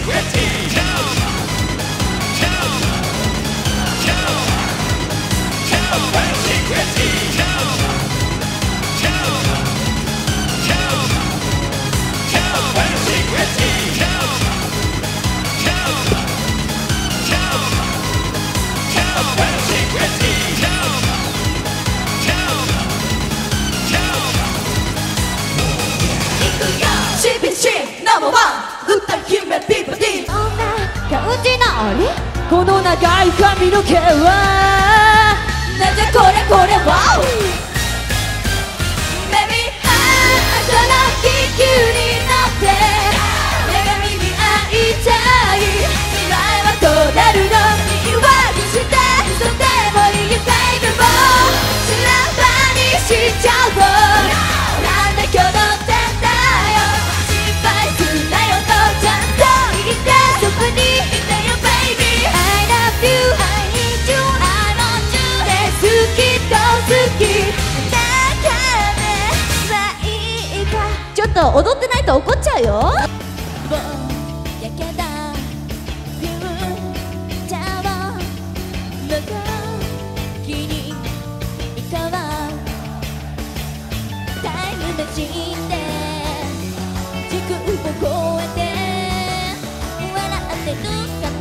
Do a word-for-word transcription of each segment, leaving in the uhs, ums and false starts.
この長い髪の毛はなぜこれこれはBaby ハートの気球に乗って女神に会いたい未来はどうなるの言い訳して嘘でもいい Baby も修羅場にしちゃおうなんで今日乗ってんだよ心配すんなよとちゃんと言ってそこにいてよ Baby I need you, I want you で好きと好きだからはいいかちょっと踊ってないと怒っちゃうよぼやけたフューチャーをのぞきに行こうタイムマシンで時空を超えて笑ってるかな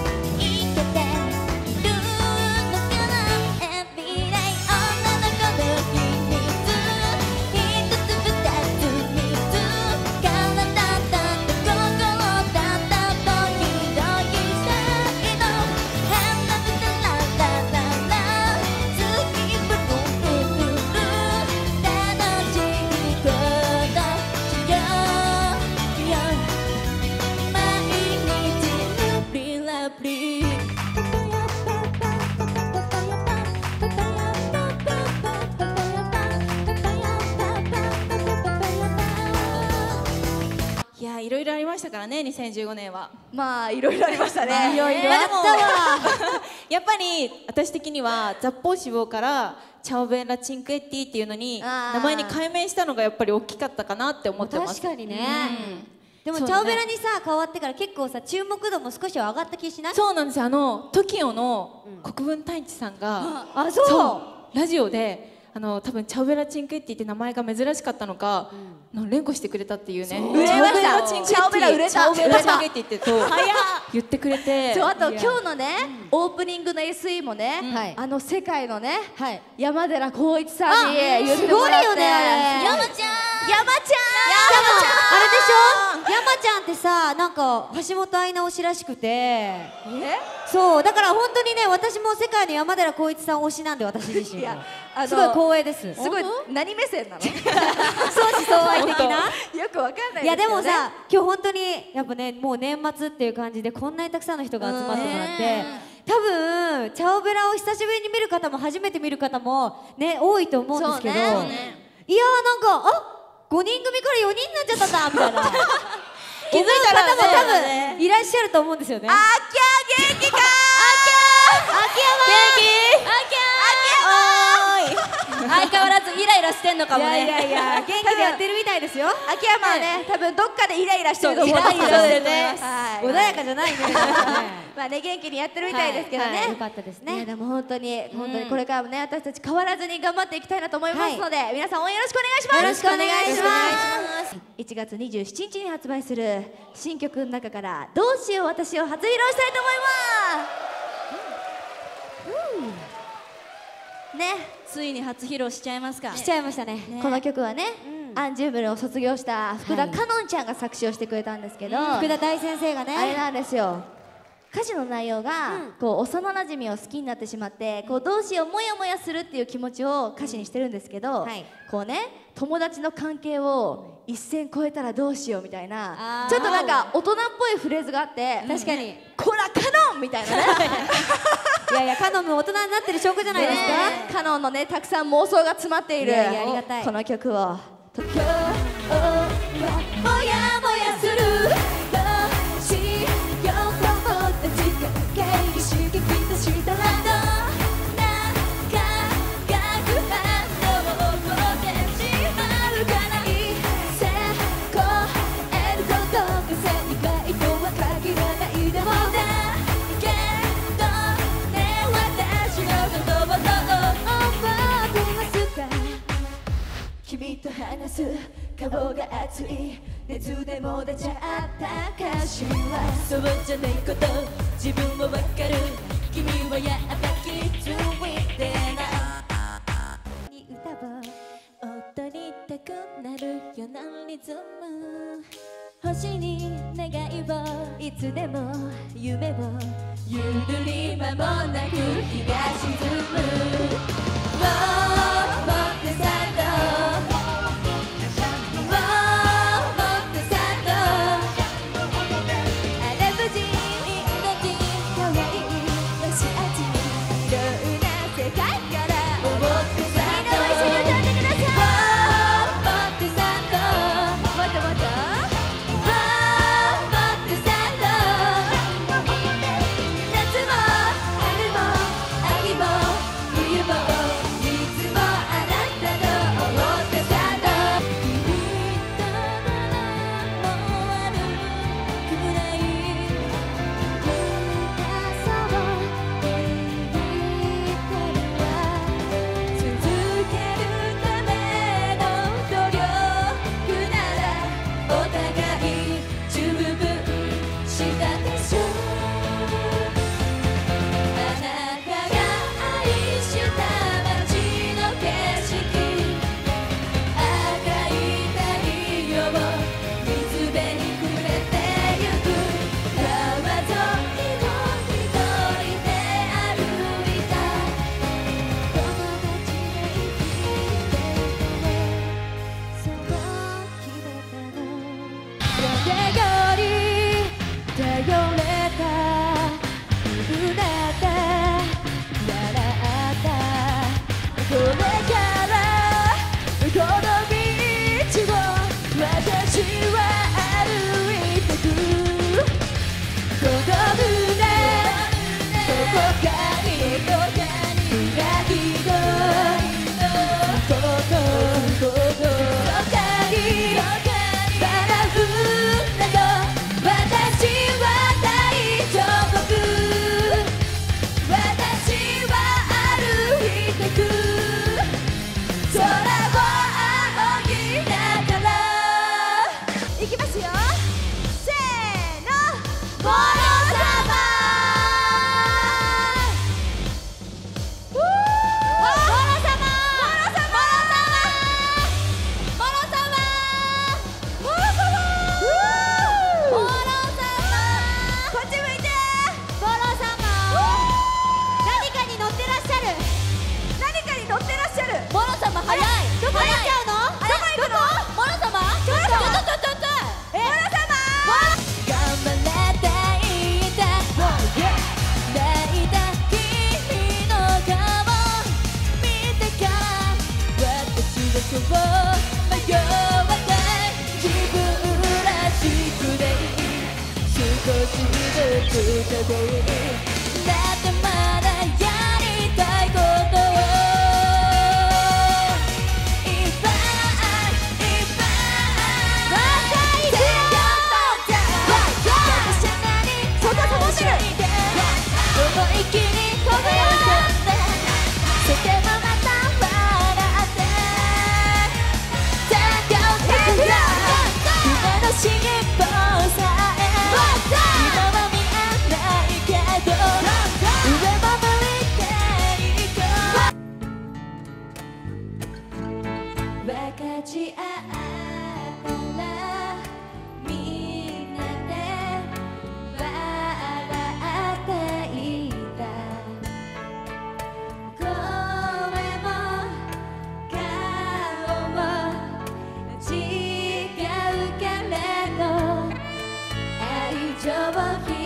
いろいろありましたからね、にせんじゅうごねんは。 まあいろいろありましたね。 いろいろあったわ。やっぱり私的にはザッポー脂肪からチャオベラチンクエッティっていうのに名前に改名したのがやっぱり大きかったかなって思ってます。 確かにね。でもチャオベラにさ変わってから結構さ注目度も少しは上がった気しない？ そうなんですよ。あの トキオ の国分太一さんが、 あ、そう、 ラジオであの多分チャオベラチンクエッティって名前が珍しかったのか、うん、連呼してくれたっていうね。 売れました。チャオベラ売れた。 チャオベラチンクエッティってと言ってくれて。 そう、あと今日のねオープニングの エスイー もね、あの世界のね山寺宏一さんに言ってもらって。すごいよね。 山ちゃん。山ちゃん。 山ちゃん。 あれでしょ？山ちゃんってさ、なんか橋本愛直しらしくて。え？そう、だから本当にね、私も世界の山寺宏一さん推しなんで、私自身も。すごい光栄です。 すごい何目線なの？ 相思相愛的な？ よくわかんない。 いやでもさ、今日本当にやっぱね、もう年末っていう感じでこんなにたくさんの人が集まってもらって、多分チャオベラを久しぶりに見る方も初めて見る方もね多いと思うんですけど、いやーなんかあごにん組からよにんになっちゃったんだみたいな気づいた方も多分いらっしゃると思うんですよね。 あきゃ元気かー。あきゃ元気。 相変わらずイライラしてんのかもね。 いやいやいや、元気でやってるみたいですよ。 秋山はね、多分どっかでイライラしてると思う。 イライラしてるね。穏やかじゃないね。 まあね、元気にやってるみたいですけどね。 よかったですね。 でも本当に本当にこれからもね、私たち変わらずに頑張っていきたいなと思いますので、皆さん応援よろしくお願いします。 よろしくお願いします。 いちがつにじゅうしちにちに発売する新曲の中から「どうしよう私」を初披露したいと思います。ね。 ついに初披露しちゃいますか。 しちゃいましたね。 この曲はね、アンジュブルを卒業した福田かのんちゃんが作詞をしてくれたんですけど、 福田大先生がね、 あれなんですよ。歌詞の内容が、こう幼なじみを好きになってしまって、こうどうしようモヤモヤするっていう気持ちを歌詞にしてるんですけど、こうね友達の関係を一線越えたらどうしようみたいな、ちょっとなんか大人っぽいフレーズがあって、 確かにこらカノンみたいなね。 いやいや、カノンも大人になってる証拠じゃないですか。カノンのねたくさん妄想が詰まっているこの曲を。今日はもやもやする。どうしようと思って時間系に刺激としたらどうな化学反応を起こしてしまうかない。せこえることが正解とは限す顔が熱い熱でも出ちゃったかしら。そうじゃないこと自分はわかる。君はやっぱ気づいてないに歌を踊りたくなるようなリズム。星に願いをいつでも夢をゆるり間もなく日が沈む。 情を